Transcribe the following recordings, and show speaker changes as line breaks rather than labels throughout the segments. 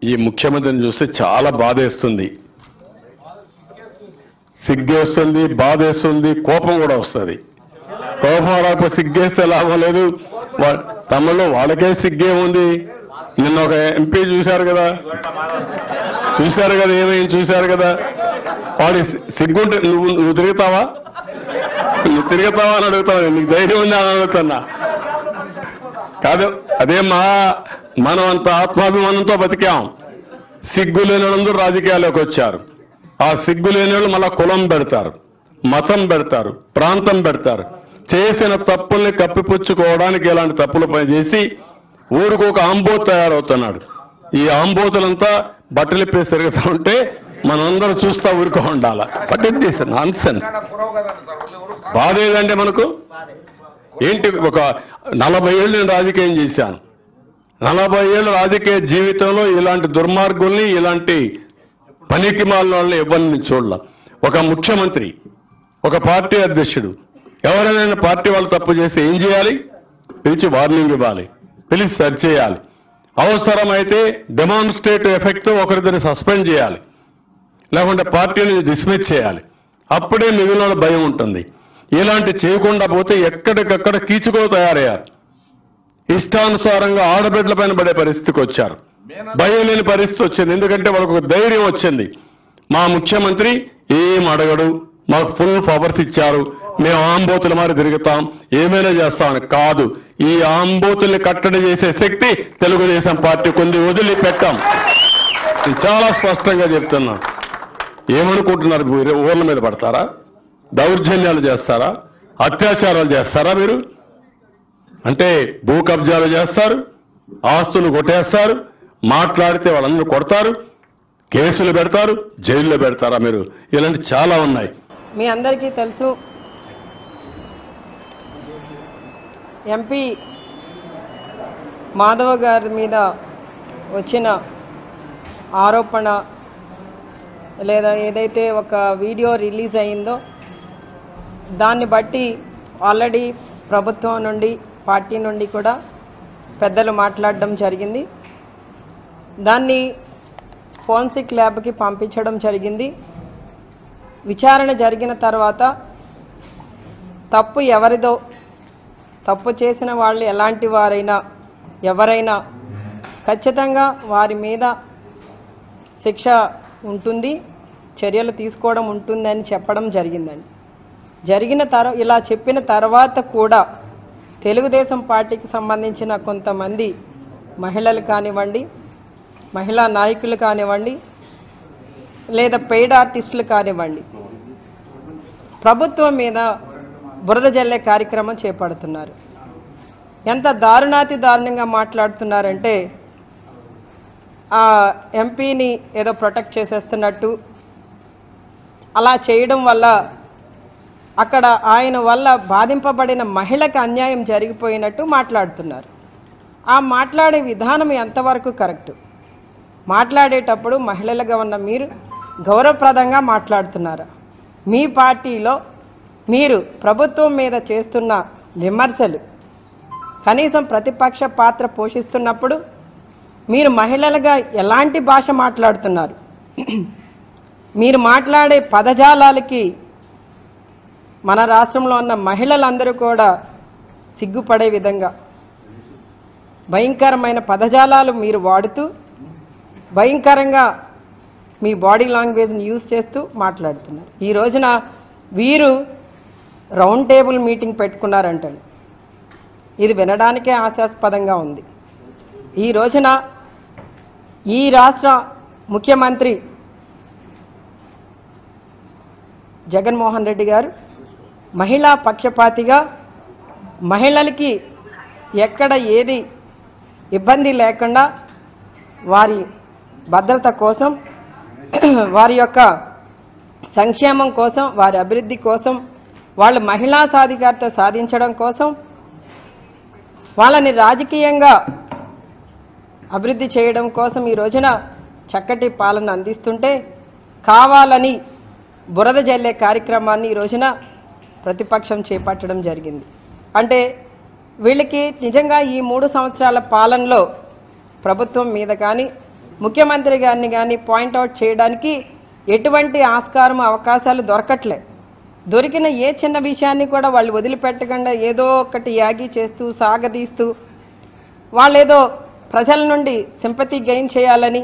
ఈ ముఖ్యమంత్రిని చూస్తే చాలా బాధేస్తుంది, సిగ్గేస్తుంది, బాధేస్తుంది, కోపం కూడా వస్తుంది. కోపం రాకపోతే సిగ్గేస్తే లాభం లేదు. తమలో వాళ్ళకే సిగ్గే ఉంది. నిన్న ఒక ఎంపీ చూశారు కదా, ఏమైంది చూశారు కదా. వాడి సిగ్గుంటే నువ్వు తిరుగుతావా అని అడుగుతావు. నీకు ధైర్యం ఉంది అని అడుగుతున్నా. కాదు, అదే మనం అంత ఆత్మాభిమానంతో బతికాం. సిగ్గు లేని వాళ్ళందరూ రాజకీయాల్లోకి వచ్చారు. ఆ సిగ్గు లేని వాళ్ళు మళ్ళా కులం పెడతారు, మతం పెడతారు, ప్రాంతం పెడతారు. చేసిన తప్పుల్ని కప్పిపుచ్చుకోవడానికి ఇలాంటి తప్పులు పనిచేసి ఊరికి ఒక ఆంబోతు తయారవుతున్నాడు. ఈ ఆంబోతులంతా బట్టలిప్పేసి తిరుగుతూ ఉంటే మనందరూ చూస్తా ఊరుకో ఉండాల. But it is nonsense. బాధ ఏదంటే మనకు ఏంటి, ఒక 40 ఏళ్ళు నేను రాజకీయం చేశాను. 40 ఏళ్ళ రాజకీయ జీవితంలో ఇలాంటి దుర్మార్గుల్ని, ఇలాంటి పనికి మాలిన వాళ్ళని ఎవరిని చూడాల. ఒక ముఖ్యమంత్రి, ఒక పార్టీ అధ్యక్షుడు ఎవరైనా పార్టీ వాళ్ళు తప్పు చేస్తే ఏం చేయాలి? పిలిచి వార్నింగ్ ఇవ్వాలి, పిలిచి సరిచేయాలి. అవసరమైతే డెమాన్స్ట్రేటివ్ ఎఫెక్ట్తో ఒకరిద్దరిని సస్పెండ్ చేయాలి, లేకుంటే పార్టీని డిస్మిస్ చేయాలి. అప్పుడే మిగిలిన భయం ఉంటుంది. ఇలాంటి చేయకుండా పోతే ఎక్కడికక్కడ కీచుకో తయారయ్యారు. ఇష్టానుసారంగా ఆడబిడ్డల పైన పడే పరిస్థితికి వచ్చారు. భయం లేని పరిస్థితి వచ్చింది. ఎందుకంటే వాళ్ళకు ఒక ధైర్యం వచ్చింది. మా ముఖ్యమంత్రి ఏం అడగడు, మాకు ఫుల్ పవర్స్ ఇచ్చారు, మేము ఆంబోతుల మారి తిరుగుతాం, ఏమైనా చేస్తామని కాదు. ఈ ఆంబోతుల్ని కట్టడి చేసే శక్తి తెలుగుదేశం పార్టీ కొన్ని వదిలిపెట్టాం. చాలా స్పష్టంగా చెప్తున్నా. ఏమనుకుంటున్నారు? ఊర్ల మీద పడతారా? దౌర్జన్యాలు చేస్తారా? అత్యాచారాలు చేస్తారా? మీరు అంటే భూ కబ్జాలు చేస్తారు, ఆస్తులు కొట్టేస్తారు, మాట్లాడితే వాళ్ళందరూ కొడతారు, కేసులు పెడతారు, జైల్లో పెడతారా? మీరు ఇలాంటి చాలా ఉన్నాయి.
మీ అందరికీ తెలుసు, ఎంపీ మాధవ గారి మీద వచ్చిన ఆరోపణ లేదా ఏదైతే ఒక వీడియో రిలీజ్ అయిందో దాన్ని బట్టి ఆల్రెడీ ప్రభుత్వం నుండి, పార్టీ నుండి కూడా పెద్దలు మాట్లాడడం జరిగింది. దాన్ని ఫోరెన్సిక్ ల్యాబ్కి పంపించడం జరిగింది. విచారణ జరిగిన తర్వాత తప్పు ఎవరిదో, తప్పు చేసిన వాళ్ళు ఎలాంటి వారైనా ఎవరైనా ఖచ్చితంగా వారి మీద శిక్ష ఉంటుంది, చర్యలు తీసుకోవడం ఉంటుందని చెప్పడం జరిగిందండి. ఇలా చెప్పిన తర్వాత కూడా తెలుగుదేశం పార్టీకి సంబంధించిన కొంతమంది మహిళలు కానివ్వండి, మహిళా నాయకులు కానివ్వండి, లేదా పెయిడ్ ఆర్టిస్టులు కానివ్వండి, ప్రభుత్వం మీద బురద జల్లే కార్యక్రమం చేపడుతున్నారు. ఎంత దారుణాతి దారుణంగా మాట్లాడుతున్నారంటే ఆ ఎంపీని ఏదో ప్రొటెక్ట్ చేసేస్తున్నట్టు, అలా చేయడం వల్ల అక్కడ ఆయన వల్ల బాధింపబడిన మహిళకు అన్యాయం జరిగిపోయినట్టు మాట్లాడుతున్నారు. ఆ మాట్లాడే విధానం ఎంతవరకు కరెక్టు? మాట్లాడేటప్పుడు మహిళలుగా ఉన్న మీరు గౌరవప్రదంగా మాట్లాడుతున్నారా? మీ పార్టీలో మీరు ప్రభుత్వం మీద చేస్తున్న విమర్శలు, కనీసం ప్రతిపక్ష పాత్ర పోషిస్తున్నప్పుడు మీరు మహిళలుగా ఎలాంటి భాష మాట్లాడుతున్నారు? మీరు మాట్లాడే పదజాలాలకి మన రాష్ట్రంలో ఉన్న మహిళలందరూ కూడా సిగ్గుపడే విధంగా భయంకరమైన పదజాలాలు మీరు వాడుతూ, భయంకరంగా మీ బాడీ లాంగ్వేజ్ని యూజ్ చేస్తూ మాట్లాడుతున్నారు. ఈ రోజున వీరు రౌండ్ టేబుల్ మీటింగ్ పెట్టుకున్నారంటండి. ఇది వినడానికే హాస్యాస్పదంగా ఉంది. ఈ రోజున ఈ రాష్ట్ర ముఖ్యమంత్రి జగన్మోహన్ రెడ్డి గారు మహిళా పక్షపాతిగా మహిళలకి ఎక్కడ ఏది ఇబ్బంది లేకుండా వారి భద్రత కోసం, వారి యొక్క సంక్షేమం కోసం, వారి అభివృద్ధి కోసం, వాళ్ళు మహిళా సాధికారత సాధించడం కోసం, వాళ్ళని రాజకీయంగా అభివృద్ధి చేయడం కోసం ఈ రోజున చక్కటి పాలన అందిస్తుంటే కావాలని బురద జల్లే కార్యక్రమాన్ని ఈ రోజున ప్రతిపక్షం చేపట్టడం జరిగింది. అంటే వీళ్ళకి నిజంగా ఈ 3 సంవత్సరాల పాలనలో ప్రభుత్వం మీద కానీ, ముఖ్యమంత్రి గారిని కానీ పాయింట్అవుట్ చేయడానికి ఎటువంటి ఆస్కారం అవకాశాలు దొరకట్లే. దొరికిన ఏ చిన్న విషయాన్ని కూడా వాళ్ళు వదిలిపెట్టకుండా ఏదో ఒకటి యాగి చేస్తూ సాగదీస్తూ వాళ్ళేదో ప్రజల నుండి సింపతి గెయిన్ చేయాలని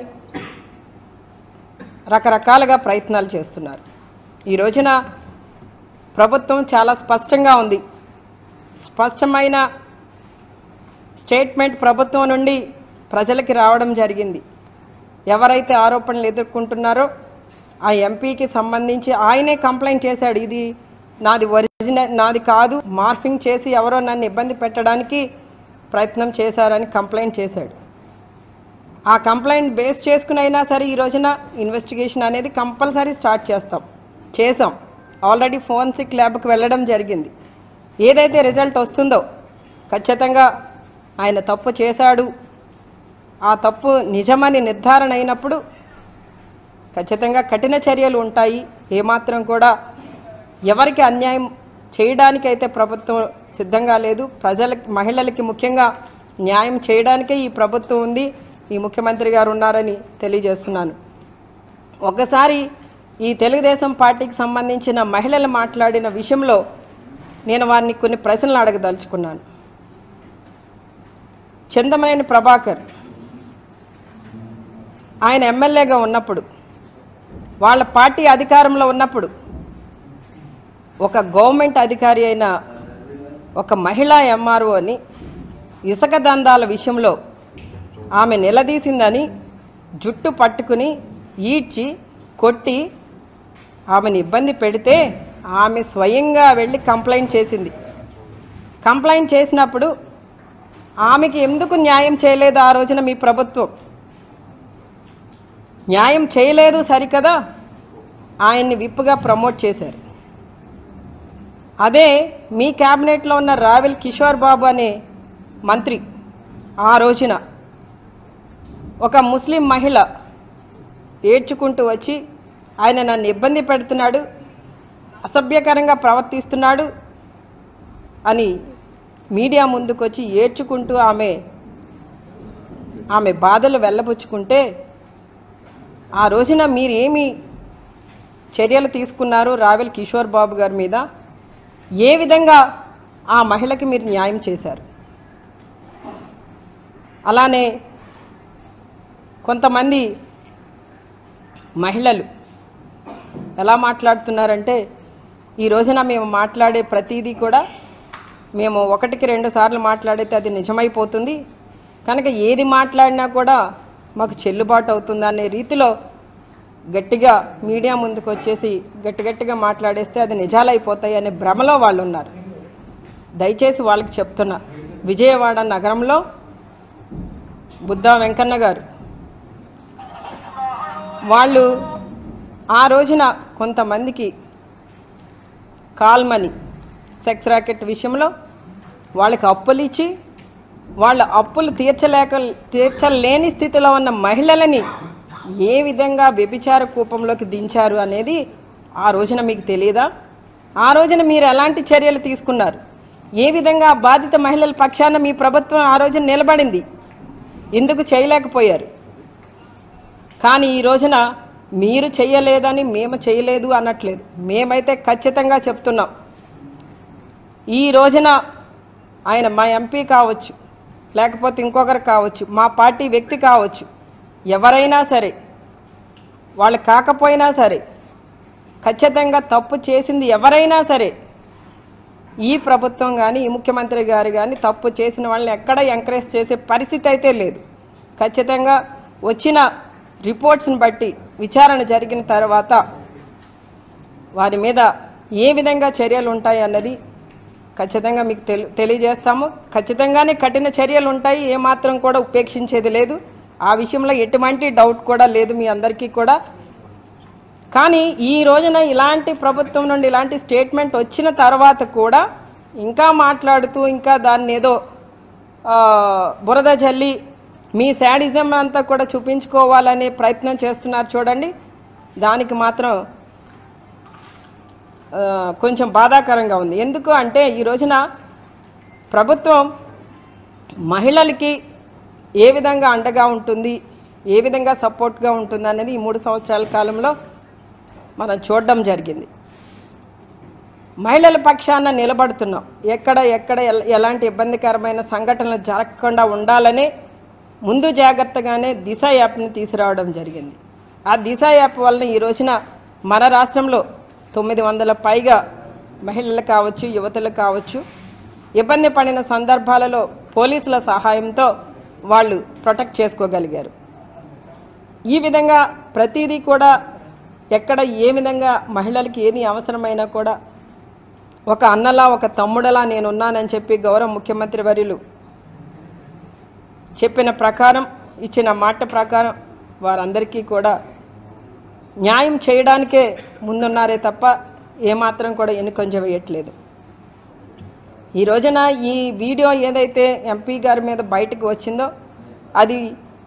రకరకాలుగా ప్రయత్నాలు చేస్తున్నారు. ఈ రోజున ప్రభుత్వం చాలా స్పష్టంగా ఉంది. స్పష్టమైన స్టేట్మెంట్ ప్రభుత్వం నుండి ప్రజలకి రావడం జరిగింది. ఎవరైతే ఆరోపణలు ఎదుర్కొంటున్నారో ఆ ఎంపీకి సంబంధించి ఆయనే కంప్లైంట్ చేశాడు, ఇది నాది ఒరిజినల్ నాది కాదు, మార్ఫింగ్ చేసి ఎవరో నన్ను ఇబ్బంది పెట్టడానికి ప్రయత్నం చేశారని కంప్లైంట్ చేశాడు. ఆ కంప్లైంట్ బేస్ చేసుకుని అయినా సరే ఈ రోజున ఇన్వెస్టిగేషన్ అనేది కంపల్సరీ స్టార్ట్ చేసాం. ఆల్రెడీ ఫోరెన్సిక్ ల్యాబ్కి వెళ్ళడం జరిగింది. ఏదైతే రిజల్ట్ వస్తుందో ఖచ్చితంగా ఆయన తప్పు చేశాడు, ఆ తప్పు నిజమని నిర్ధారణ అయినప్పుడు ఖచ్చితంగా కఠిన చర్యలు ఉంటాయి. ఏమాత్రం కూడా ఎవరికి అన్యాయం చేయడానికైతే ప్రభుత్వం సిద్ధంగా లేదు. ప్రజలకి, మహిళలకి ముఖ్యంగా న్యాయం చేయడానికే ఈ ప్రభుత్వం ఉంది, ఈ ముఖ్యమంత్రి గారు ఉన్నారని తెలియజేస్తున్నాను. ఒకసారి ఈ తెలుగుదేశం పార్టీకి సంబంధించిన మహిళలు మాట్లాడిన విషయంలో నేను వారిని కొన్ని ప్రశ్నలు అడగదలుచుకున్నాను. చందమనేని ప్రభాకర్ ఆయన ఎమ్మెల్యేగా ఉన్నప్పుడు, వాళ్ళ పార్టీ అధికారంలో ఉన్నప్పుడు ఒక గవర్నమెంట్ అధికారి అయిన ఒక మహిళా ఎంఆర్ఓని ఇసుక దందాల విషయంలో ఆమె నిలదీసిందని జుట్టు పట్టుకుని ఈడ్చి కొట్టి ఆమెను ఇబ్బంది పెడితే ఆమె స్వయంగా వెళ్ళి కంప్లైంట్ చేసింది. కంప్లైంట్ చేసినప్పుడు ఆమెకి ఎందుకు న్యాయం చేయలేదు? ఆ రోజున మీ ప్రభుత్వం న్యాయం చేయలేదు సరికదా, ఆయన్ని విప్పుగా ప్రమోట్ చేశారు. అదే మీ క్యాబినెట్లో ఉన్న రావెల్ కిషోర్ బాబు అనే మంత్రి ఆ రోజున ఒక ముస్లిం మహిళ ఏడ్చుకుంటూ వచ్చి ఆయన నన్ను ఇబ్బంది పెడుతున్నాడు, అసభ్యకరంగా ప్రవర్తిస్తున్నాడు అని మీడియా ముందుకొచ్చి ఏడ్చుకుంటూ ఆమె బాధలు వెళ్ళబుచ్చుకుంటే ఆ రోజున మీరు ఏమి చర్యలు తీసుకున్నారు రావెల్ కిషోర్ బాబు గారి మీద? ఏ విధంగా ఆ మహిళకి మీరు న్యాయం చేశారు? అలానే కొంతమంది మహిళలు ఎలా మాట్లాడుతున్నారంటే, ఈ రోజున మేము మాట్లాడే ప్రతిదీ కూడా మేము 1-2 సార్లు మాట్లాడితే అది నిజమైపోతుంది కనుక ఏది మాట్లాడినా కూడా మాకు చెల్లుబాటు అవుతుందనే రీతిలో గట్టిగా మీడియా ముందుకు వచ్చేసి గట్టిగా మాట్లాడేస్తే అది నిజాలైపోతాయి అనే భ్రమలో వాళ్ళు ఉన్నారు. దయచేసి వాళ్ళకి చెప్తున్నా, విజయవాడ నగరంలో బుద్ధా వెంకన్న గారు వాళ్ళు ఆ రోజున కొంతమందికి కాల్ మనీ సెక్స్ ర్యాకెట్ విషయంలో వాళ్ళకి అప్పులు ఇచ్చి వాళ్ళ అప్పులు తీర్చలేని స్థితిలో ఉన్న మహిళలని ఏ విధంగా వ్యభిచార కూపంలోకి దించారు అనేది ఆ రోజున మీకు తెలియదా? ఆ రోజున మీరు ఎలాంటి చర్యలు తీసుకున్నారు? ఏ విధంగా బాధిత మహిళల పక్షాన మీ ప్రభుత్వం ఆ రోజున నిలబడింది? ఎందుకు చేయలేకపోయారు? కానీ ఈ రోజున మీరు చేయలేదని మేము చేయలేదు అనట్లేదు. మేమైతే ఖచ్చితంగా చెప్తున్నాం, ఈ రోజున ఆయన మా ఎంపీ కావచ్చు, లేకపోతే ఇంకొకరు కావచ్చు, మా పార్టీ వ్యక్తి కావచ్చు, ఎవరైనా సరే, వాళ్ళు కాకపోయినా సరే, ఖచ్చితంగా తప్పు చేసింది ఎవరైనా సరే, ఈ ప్రభుత్వం కానీ ఈ ముఖ్యమంత్రి గారు కానీ తప్పు చేసిన వాళ్ళని ఎక్కడ ఎంకరేజ్ చేసే పరిస్థితి అయితే లేదు. ఖచ్చితంగా వచ్చిన రిపోర్ట్స్ని బట్టి విచారణ జరిగిన తర్వాత వారి మీద ఏ విధంగా చర్యలు ఉంటాయి అన్నది ఖచ్చితంగా మీకు తెలియజేస్తాము. ఖచ్చితంగానే కఠిన చర్యలు ఉంటాయి, ఏమాత్రం కూడా ఉపేక్షించేది లేదు. ఆ విషయంలో ఎటువంటి డౌట్ కూడా లేదు మీ అందరికీ కూడా. కానీ ఈ రోజున ఇలాంటి ప్రభుత్వం నుండి ఇలాంటి స్టేట్మెంట్ వచ్చిన తర్వాత కూడా ఇంకా మాట్లాడుతూ ఇంకా దాన్ని ఏదో బురద జల్లి మీ శాడిజం అంతా కూడా చూపించుకోవాలనే ప్రయత్నం చేస్తున్నారు చూడండి. దానికి మాత్రం కొంచెం బాధాకరంగా ఉంది. ఎందుకు అంటే ఈ రోజున ప్రభుత్వం మహిళలకి ఏ విధంగా అండగా ఉంటుంది, ఏ విధంగా సపోర్ట్గా ఉంటుందనేది ఈ 3 సంవత్సరాల కాలంలో మనం చూడడం జరిగింది. మహిళల పక్షాన నిలబడుతున్నాం. ఎక్కడ ఎలాంటి ఇబ్బందికరమైన సంఘటనలు జరగకుండా ఉండాలనే ముందు జాగ్రత్తగానే దిశ యాప్ని తీసుకురావడం జరిగింది. ఆ దిశ యాప్ వలన ఈ రోజున మన రాష్ట్రంలో 900 పైగా మహిళలు కావచ్చు, యువతులు కావచ్చు, ఇబ్బంది పడిన సందర్భాలలో పోలీసుల సహాయంతో వాళ్ళు ప్రొటెక్ట్ చేసుకోగలిగారు. ఈ విధంగా ప్రతిదీ కూడా ఎక్కడ ఏ విధంగా మహిళలకి ఏది అవసరమైనా కూడా ఒక అన్నలా ఒక తమ్ముడలా నేనున్నానని చెప్పి గౌరవ ముఖ్యమంత్రి వర్యులు చెప్పిన ప్రకారం, ఇచ్చిన మాట ప్రకారం వారందరికీ కూడా న్యాయం చేయడానికే ముందున్నారే తప్ప ఏమాత్రం కూడా వెనుకంజ వేయట్లేదు. ఈ రోజున ఈ వీడియో ఏదైతే ఎంపీ గారి మీద బయటకు వచ్చిందో అది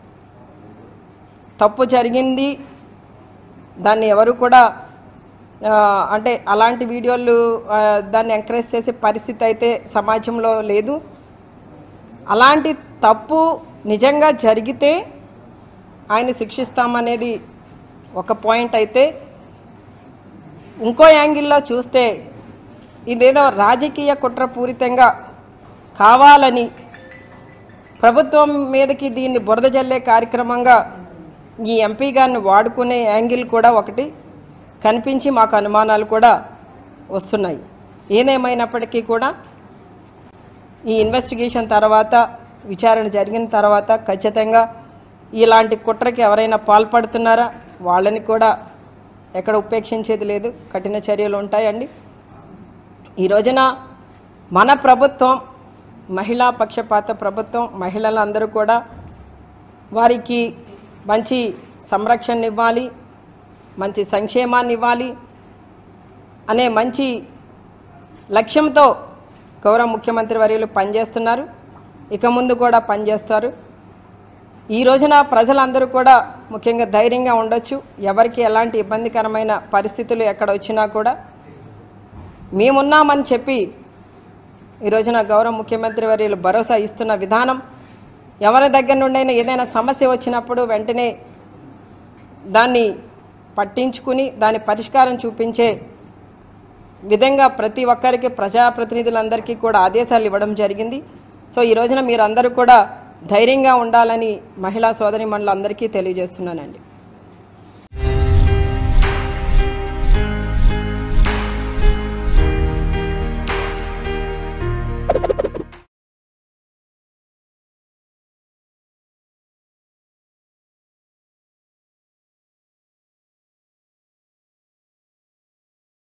తప్పు జరిగింది. దాన్ని ఎవరు కూడా అంటే అలాంటి వీడియోలు దాన్ని ఎంకరేజ్ చేసే పరిస్థితి అయితే సమాజంలో లేదు. అలాంటి తప్పు నిజంగా జరిగితే ఆయన శిక్షిస్తామనేది ఒక పాయింట్ అయితే, ఇంకో యాంగిల్లో చూస్తే ఇదేదో రాజకీయ కుట్రపూరితంగా కావాలని ప్రభుత్వం మీదకి దీన్ని బురద జల్లే కార్యక్రమంగా ఈ ఎంపీ గారిని వాడుకునే యాంగిల్ కూడా ఒకటి కనిపించి మాకు అనుమానాలు కూడా వస్తున్నాయి. ఏదేమైనప్పటికీ కూడా ఈ ఇన్వెస్టిగేషన్ తర్వాత, విచారణ జరిగిన తర్వాత ఖచ్చితంగా ఇలాంటి కుట్రకి ఎవరైనా పాల్పడుతున్నారా వాళ్ళని కూడా ఎక్కడ ఉపేక్షించేది లేదు, కఠిన చర్యలు ఉంటాయండి. ఈ రోజున మన ప్రభుత్వం మహిళా పక్షపాత ప్రభుత్వం. మహిళలందరూ కూడా వారికి మంచి సంరక్షణ ఇవ్వాలి, మంచి సంక్షేమాన్ని ఇవ్వాలి అనే మంచి లక్ష్యంతో గౌరవ ముఖ్యమంత్రి వర్యులు పనిచేస్తున్నారు. ఇక ముందు కూడా పనిచేస్తారు. ఈ రోజున ప్రజలందరూ కూడా ముఖ్యంగా ధైర్యంగా ఉండొచ్చు. ఎవరికి ఎలాంటి ఇబ్బందికరమైన పరిస్థితులు ఎక్కడ వచ్చినా కూడా మేమున్నామని చెప్పి ఈ రోజున గౌరవ ముఖ్యమంత్రి వర్యులు భరోసా ఇస్తున్న విధానం, ఎవరి దగ్గర నుండైనా ఏదైనా సమస్య వచ్చినప్పుడు వెంటనే దాన్ని పట్టించుకుని దాని పరిష్కారం చూపించే విధంగా ప్రతి ఒక్కరికి, ప్రజాప్రతినిధులందరికీ కూడా ఆదేశాలు ఇవ్వడం జరిగింది. సో ఈ రోజున మీరందరూ కూడా ధైర్యంగా ఉండాలని మహిళా సోదరీమణులందరికీ తెలియజేస్తున్నానండి.